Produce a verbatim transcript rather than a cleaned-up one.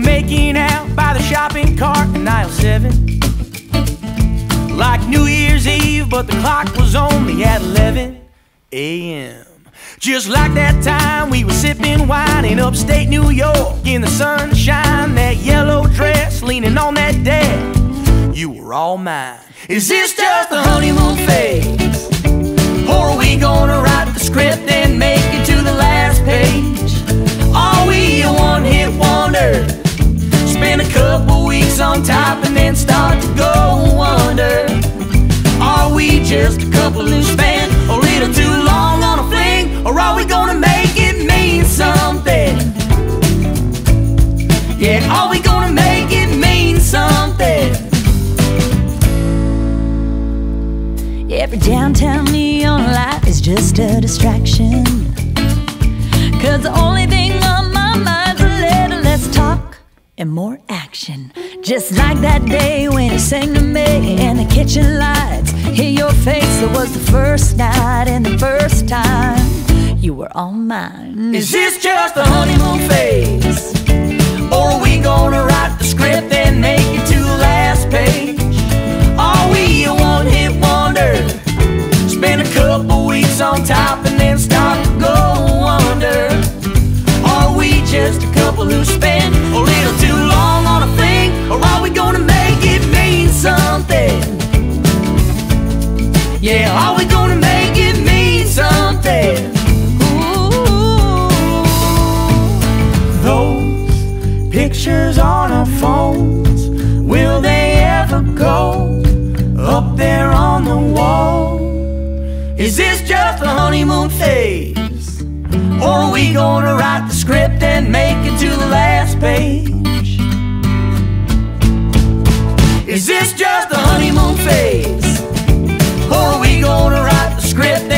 making out by the shopping cart in aisle seven, like New Year's Eve, but the clock was only at eleven A M Just like that time we were sipping wine in upstate New York in the sunshine, that yellow dress leaning on that deck. You were all mine. Is this just the honeymoon phase? Or are we gonna write the script and make it to the last page? Are we a one-hit wonder? Spend a couple weeks on top and then start to go under? Are we just a couple who spent a little too long on a fling? Or are we gonna make it mean something? Yeah, are we gonna make it mean something? Every downtown neon light is just a distraction, 'cause the only thing on my mind's a little less talk and more action. Just like that day when you sang to me and the kitchen lights hit your face. It was the first night and the first time you were all mine. Is this just the honeymoon phase? Or are we gonna write the script and make it to the last page? Are we a one-hit wonder? Spend a couple weeks on top and then start to go under? Are we just a couple who spend a little too long on a thing? Or are we gonna make it mean something? Yeah, are we gonna make it mean something? Ooh, those pictures on our phones, will they ever go up there on the wall? Is this just a honeymoon phase? Or are we gonna write the script and make it to the last page? Is this just a honeymoon phase? Or are we gonna write the script